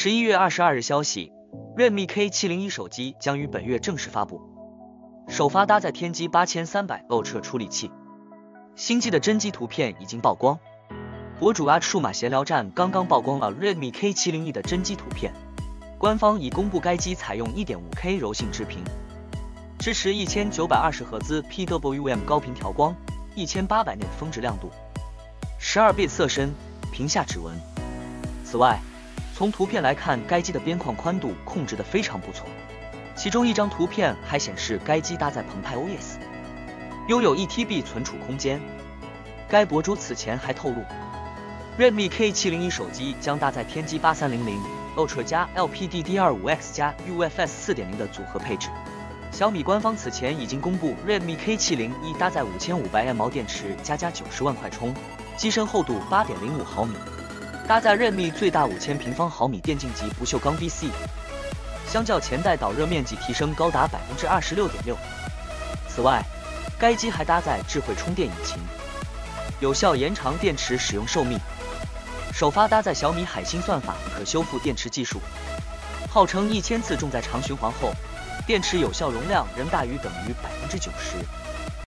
11月22日消息 ，Redmi K701 手机将于本月正式发布，首发搭载天玑8300 Ultra 处理器。新机的真机图片已经曝光，博主数码闲聊站刚刚曝光了 Redmi K701 的真机图片，官方已公布该机采用 1.5K 柔性直屏，支持1920赫兹 PWM 高频调光，1800念峰值亮度，12bit 色深，屏下指纹。此外，从图片来看，该机的边框宽度控制得非常不错，其中一张图片还显示该机搭载澎湃 OS， 拥有 1TB 存储空间。该博主此前还透露 ，Redmi K701 手机将搭载天玑8300 Ultra 加 LPDDR5X 加 UFS 4.0的组合配置。小米官方此前已经公布 Redmi K701 搭载5500mAh电池加90万快充，机身厚度 8.05 毫米。搭载 Redmi 最大5000平方毫米电竞级不锈钢 BC， 相较前代导热面积提升高达 26.6%。此外，该机还搭载智慧充电引擎，有效延长电池使用寿命。首发搭载小米海星算法可修复电池技术，号称1000次重在长循环后，电池有效容量仍大于等于90%。